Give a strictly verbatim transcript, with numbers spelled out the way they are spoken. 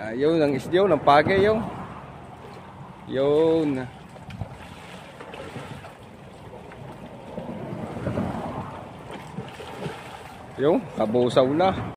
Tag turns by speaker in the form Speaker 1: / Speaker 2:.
Speaker 1: Yun ang isdiyo ng pagay yun. Yun. Yung kabusaw na.